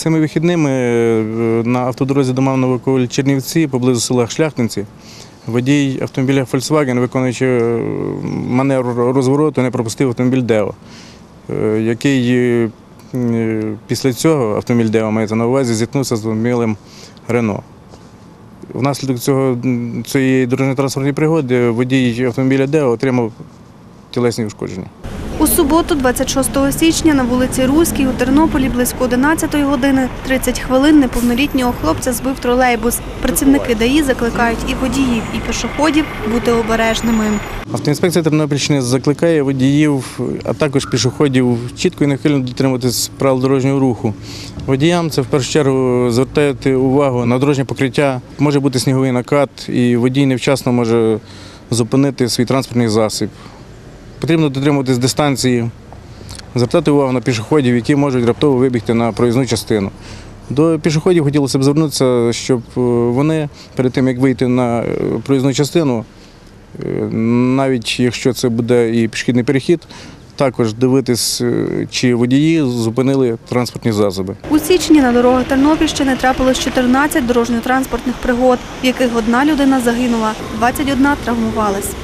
Цими вихідними на автодорозі Доманово-Ковель-Чернівці, поблизу села Шляхтинці, водій автомобіля Volkswagen, виконуючи маневр розвороту, не пропустив автомобіль Део, який після цього, автомобіль Део мається на увазі, зіткнувся з автомобілем Рено. Внаслідок цієї дорожньо-транспортної пригоди водій автомобіля Део отримав тілесні ушкодження. У суботу, 26 січня, на вулиці Руській у Тернополі близько 11 години 30 хвилин неповнолітнього хлопця збив тролейбус. Працівники ДАІ закликають і водіїв, і пішоходів бути обережними. Автоінспекція Тернопільщини закликає водіїв, а також пішоходів чітко і невхильно дотримуватись правил дорожнього руху. Водіям це в першу чергу звертати увагу на дорожнє покриття. Може бути сніговий накат і водій невчасно може зупинити свій транспортний засіб. Потрібно дотримуватись дистанції, звертати увагу на пішоходів, які можуть раптово вибігти на проїзну частину. До пішоходів хотілося б звернутися, щоб вони перед тим, як вийти на проїзну частину, навіть якщо це буде і пішохідний перехід, також дивитись, чи водії зупинили транспортні засоби. У січні на дорогах Тернопільщини трапилось 14 дорожньо-транспортних пригод, в яких одна людина загинула, 21 травмувалась.